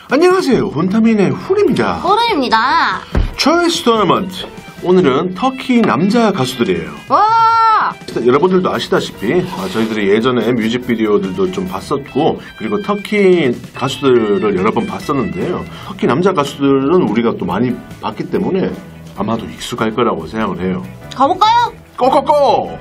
안녕하세요. 혼타민의 훌입니다. 호름입니다. 초이스 토너먼트. 오늘은 터키 남자 가수들이에요. 와! 여러분들도 아시다시피 저희들이 예전에 뮤직비디오들도 좀 봤었고, 그리고 터키 가수들을 여러 번 봤었는데요. 터키 남자 가수들은 우리가 또 많이 봤기 때문에 아마도 익숙할 거라고 생각을 해요. 가볼까요? 고고고!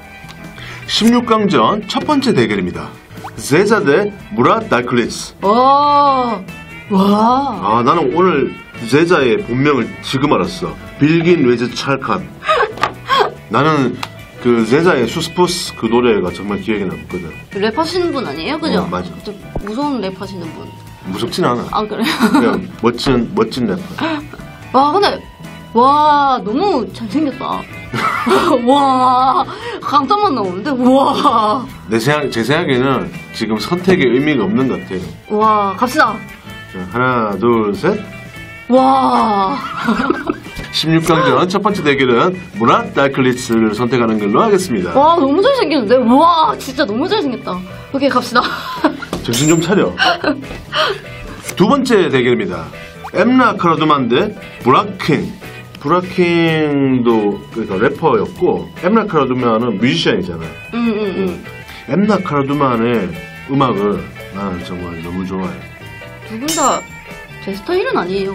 16강전 첫 번째 대결입니다. 제자 대 무랏 달클리스. 와. 와. 나는 오늘 제자의 본명을 지금 알았어. 빌긴 웨즈 찰칸. 나는 그 제자의 수스푸스 그 노래가 정말 기억에 남거든. 랩하시는 분 아니에요? 그죠? 맞아. 무서운 랩하시는 분. 무섭진 않아. 아, 그래요? 그냥 멋진 래퍼. 와, 근데, 와, 너무 잘생겼다. 와, 감탄만 나오는데, 와. 제 생각에는 지금 선택의 의미가 없는 것 같아요. 와, 갑시다. 자, 하나, 둘, 셋. 와. 16강전 첫 번째 대결은 무랏 달클리스를 선택하는 걸로 하겠습니다. 와, 너무 잘생겼는데? 와, 진짜 너무 잘생겼다. 오케이, 갑시다. 정신 좀 차려. 두 번째 대결입니다. 엠나 카라두만 대 브라킹. 브라킹도 그러니까 래퍼였고, 엠나 카라두만은 뮤지션이잖아. 엠나 카라두만의 음악을 나는 정말 너무 좋아해. 두 분 다 제 스타일은 아니에요.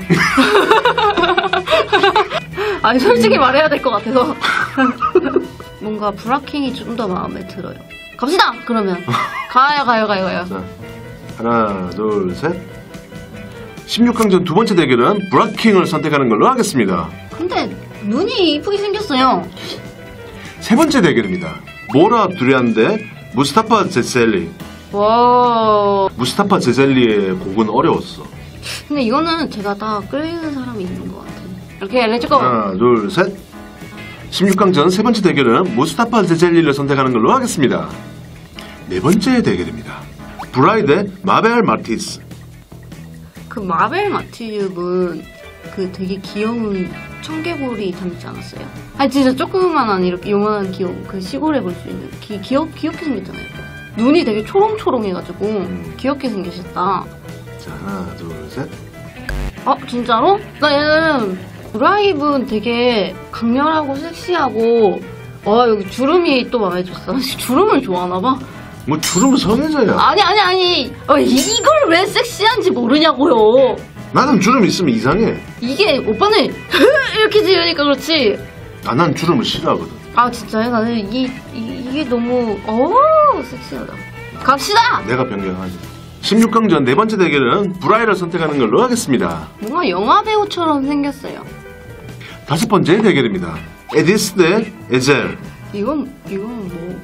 아니, 솔직히 말해야 될 것 같아서. 뭔가 브라킹이 좀 더 마음에 들어요. 갑시다! 그러면. 가요. 자, 하나, 둘, 셋. 16강전 두 번째 대결은 브라킹을 선택하는 걸로 하겠습니다. 근데 눈이 이쁘게 생겼어요. 세 번째 대결입니다. 모라 두리안 대 무스타파 제셀리. 와. 무스타파 제셀리의 곡은 어려웠어. 근데 이거는 제가 다 끌리는 사람이 있는 것 같아요. 이렇게 렛츠고. 하나, 둘, 셋. 16강전 세 번째 대결은 무스타파 제셀리를 선택하는 걸로 하겠습니다. 네 번째 대결입니다. 브라이 대 마벨 마티스. 그 마벨 마티즈는 그 되게 귀여운 청개구리 닮지 않았어요? 아니 진짜 조그만한 이렇게 요만한 귀여운 그 시골에 볼 수 있는 귀엽게 생겼잖아요. 눈이 되게 초롱초롱해가지고 귀엽게 생기셨다. 자, 하나, 둘, 셋. 진짜로? 나 얘는 브라이브는 되게 강렬하고 섹시하고 여기 주름이 또 마음에 들었어. 주름을 좋아하나봐. 뭐 주름은 성애자야. 아니 이걸 왜 섹시한지 모르냐고요. 나는 주름 있으면 이상해. 이게 오빠는 이렇게 지으니까 그렇지. 난 주름을 싫어하거든. 진짜요? 나는 이게 너무 섹시하다. 갑시다. 내가 변경하지. 16강전 네 번째 대결은 브라이를 선택하는 걸로 하겠습니다. 뭔가 영화 배우처럼 생겼어요. 다섯 번째 대결입니다. 에디스 대 에젤. 이건 뭐?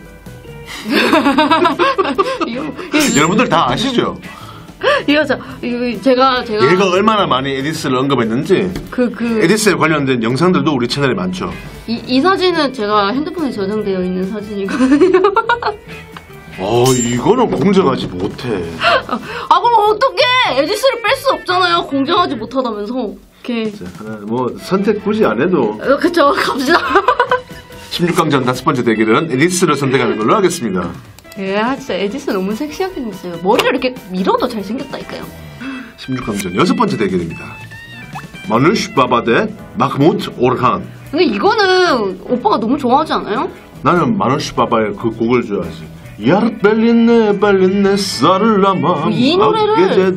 여러분들 다 아시죠? 이거 제가 얘가 얼마나 많이 에디스를 언급했는지 에디스에 관련된 영상들도 우리 채널에 많죠. 이 사진은 제가 핸드폰에 저장되어 있는 사진이거든요. 이거는 공정하지 못해. 그럼 어떡해? 에디스를 뺄 수 없잖아요. 공정하지 못하다면서. 오케이. 자, 선택 굳이 안 해도. 그쵸, 갑시다. 16강전 다섯 번째 대결은 에디스를 선택하는 걸로 하겠습니다. 진짜 에디스 너무 섹시하게 생겼어요. 머리를 이렇게 밀어도 잘생겼다니까요. 16강전 여섯 번째 대결입니다. 마누슈 바바 대 마흐무트 오르한. 근데 이거는 오빠가 너무 좋아하지 않아요? 나는 마누슈 바바의 그 곡을 좋아하지. 야르 벨린네 사르라마. 이 노래를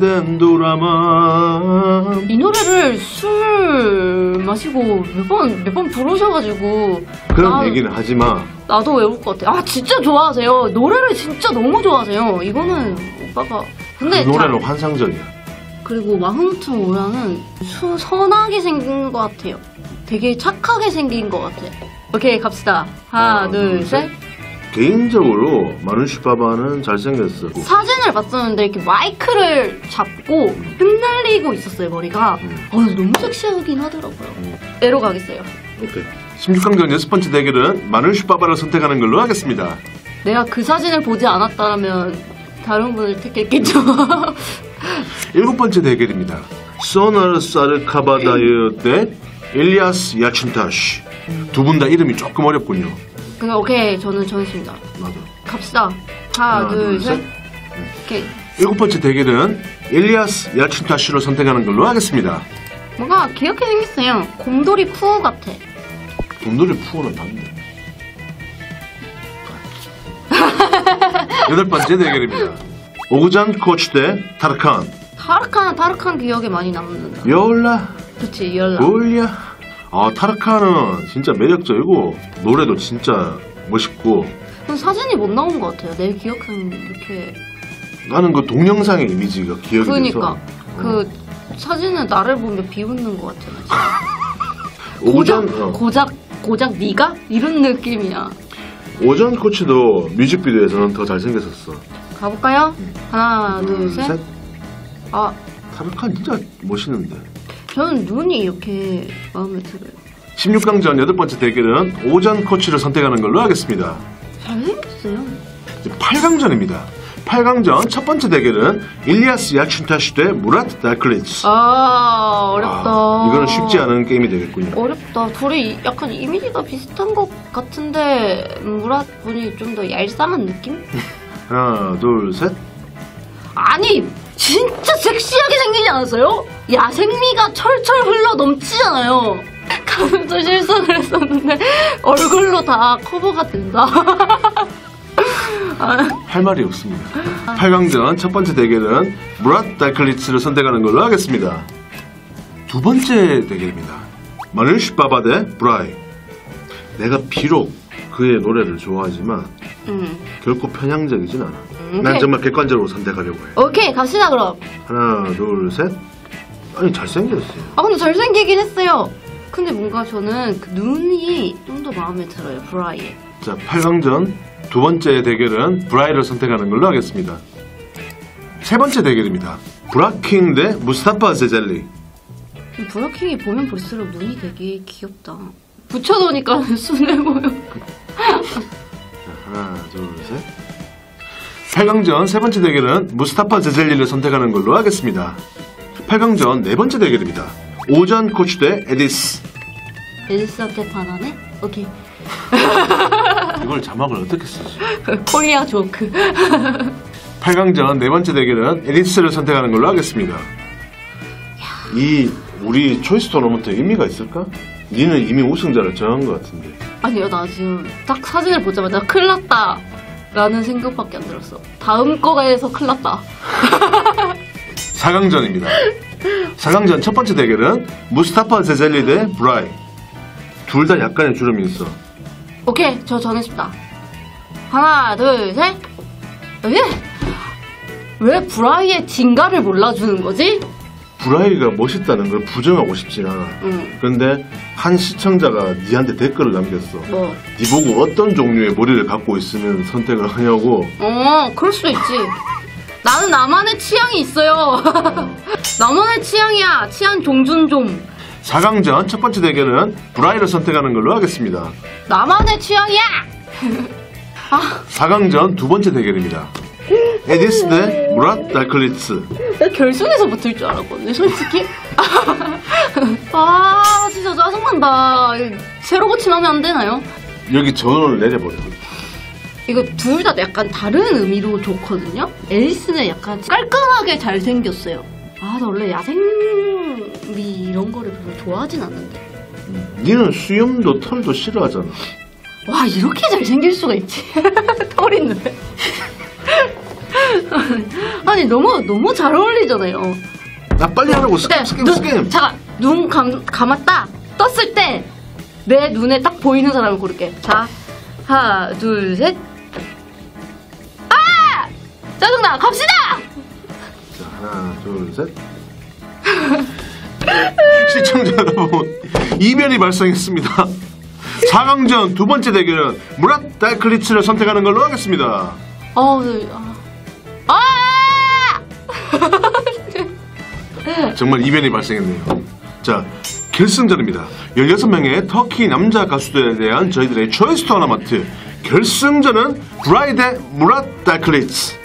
이 노래를 술 마시고 몇 번 부르셔가지고 그런 얘기는 하지 마. 나도 외울 것 같아. 진짜 좋아하세요. 노래를 진짜 너무 좋아하세요. 이거는 오빠가 근데 그 노래는 환상적이야. 그리고 마흐무트 오라는 선하게 생긴 것 같아요. 되게 착하게 생긴 것 같아. 오케이, 갑시다. 하나, 둘, 셋. 개인적으로 마누슈 바바는 잘생겼어. 사진을 봤었는데 이렇게 마이크를 잡고 흩날리고 있었어요, 머리가. 너무 섹시하긴 하더라고요. 애로 가겠어요. 오케이. 16강전 여섯 번째 대결은 마누슈 바바를 선택하는 걸로 하겠습니다. 내가 그 사진을 보지 않았다면 다른 분을 택했겠죠. 일곱 번째 대결입니다. 소나르 사르카바다유 대 일리아스 야춘타시. 두 분 다 이름이 조금 어렵군요. 오케이, 저는 정했습니다. 맞아. 갑시다. 하나, 둘, 셋. 오케이. 일곱 번째 대결은 일리아스 야춘타슈를 선택하는 걸로 하겠습니다. 뭔가 귀엽게 생겼어요. 곰돌이 푸우 같아. 곰돌이 푸어는 반대. 8번째 대결입니다. 오그잔 코치 대 타르칸. 타르칸 기억에 많이 남는다. 열라 그치, 열라. 볼야. 타르칸은 진짜 매력적이고 노래도 진짜 멋있고. 근데 사진이 못 나온 것 같아요. 내 기억은 이렇게. 나는 그 동영상의 이미지가 기억이 그러니까 돼서. 그 사진은 나를 보면 비웃는 것 같아. 오그잔 고작 네가 이런 느낌이야. 오전 코치도 뮤직비디오에서는 더 잘생겼었어. 가볼까요? 하나, 둘, 셋. 타르칸 진짜 멋있는데. 저는 눈이 이렇게 마음에 들어요. 16강전 8번째 대결은 오전 코치를 선택하는 걸로 하겠습니다. 잘생겼어요. 이제 8강전입니다. 8강전 첫 번째 대결은 일리아스 야춘타슈 대 무라트 달클리츠. 어렵다. 이거는 쉽지 않은 게임이 되겠군요. 어렵다. 둘이 약간 이미지가 비슷한 것 같은데 무랏 분이 좀 더 얄쌍한 느낌? 하나, 둘, 셋. 아니 진짜 섹시하게 생기지 않았어요? 야생미가 철철 흘러 넘치잖아요. 가면서 실수를 했었는데 얼굴로 다 커버가 된다. 할 말이 없습니다. 8강전 첫 번째 대결은 무라트 달클리츠를 선택하는 걸로 하겠습니다. 두 번째 대결입니다. 마르슈 바바 대 브라이. 내가 비록 그의 노래를 좋아하지만 결코 편향적이진 않아. 난 정말 객관적으로 선택하려고 해. 오케이 갑시다 그럼. 하나, 둘, 셋. 아니 잘생겼어요. 근데 잘생기긴 했어요. 근데 뭔가 저는 그 눈이 좀 더 마음에 들어요. 브라이의. 자, 8강전 두 번째 대결은 브라이를 선택하는 걸로 하겠습니다. 세 번째 대결입니다. 브라킹 대 무스타파 제젤리. 브라킹이 보면 볼수록 눈이 되게 귀엽다. 붙여놓으니까 순해 보여. 하나, 둘, 셋. 8강전 세 번째 대결은 무스타파 제젤리를 선택하는 걸로 하겠습니다. 8강전 네 번째 대결입니다. 오전 코치 대 에디스. 에디스한테 반하네? 오케이. 이걸 자막을 어떻게 쓰지? 코리아 조크. 8강전 네 번째 대결은 에디스를 선택하는 걸로 하겠습니다. 우리 초이스 토너먼트 의미가 있을까? 니는 이미 우승자를 정한 것 같은데. 아니요, 나 지금 딱 사진을 보자마자 큰일 났다 라는 생각밖에 안 들었어. 다음 거에서 큰일 났다. 4강전입니다. 4강전 첫 번째 대결은 무스타파 제젤리 대 브라이. 둘 다 약간의 주름이 있어. 오케이, 저 정했습니다. 하나, 둘, 셋. 왜 브라이의 진가를 몰라주는 거지? 브라이가 멋있다는 걸 부정하고 싶진 않아. 그런데 한 시청자가 니한테 댓글을 남겼어. 뭐? 니 보고 어떤 종류의 머리를 갖고 있으면 선택을 하냐고. 그럴 수도 있지. 나는 나만의 취향이 있어요. 나만의 취향이야. 취향 종준 좀. 4강전 첫 번째 대결은 브라이를 선택하는 걸로 하겠습니다. 나만의 취향이야. 4강전 두 번째 대결입니다. 에디스 대 무라트 달클리츠. 나 결승에서 붙을 줄 알았거든요, 솔직히. 진짜 짜증난다. 새로 고침하면 안 되나요? 여기 전원을 내려버려. 이거 둘 다 약간 다른 의미로 좋거든요? 에디스는 약간 깔끔하게 잘생겼어요. 나 원래 야생미 이런 거를 별로 좋아하진 않는데. 니는 수염도 털도 싫어하잖아. 와, 이렇게 잘생길 수가 있지. 털 있는데. 아니, 너무 잘 어울리잖아요. 빨리 하라고. 스캠. 잠깐, 눈 감았다. 떴을 때 내 눈에 딱 보이는 사람을 고를게. 자, 하나, 둘, 셋. 짜증나. 갑시다. 자, 하나, 둘, 셋. 시청자 여러분, 이변이 발생했습니다. 4강전 두 번째 대결은 무라트 달클리츠를 선택하는 걸로 하겠습니다. 정말 이변이 발생했네요. 자, 결승전입니다. 16명의 터키 남자 가수들에 대한 저희들의 초이스 토너먼트. 결승전은 브라이 대 무라트 달클리츠.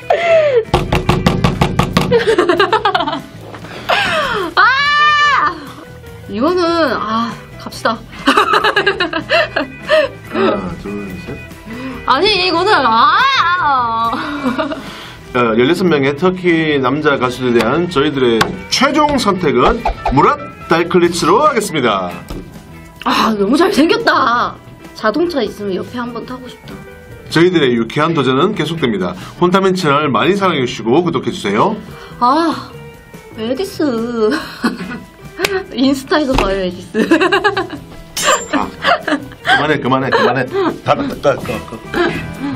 이거는 갑시다. 하나, 둘, 셋. 아니, 이거는 16명의 터키 남자 가수들에 대한 저희들의 최종 선택은 무랏 달클리츠로 하겠습니다. 아, 너무 잘생겼다. 자동차 있으면 옆에 한번 타고 싶다. 저희들의 유쾌한 도전은 계속됩니다. 혼타민 채널 많이 사랑해주시고 구독해주세요. 아, 에디스. 인스타에서 봐요, 에디스. 그만해. 다.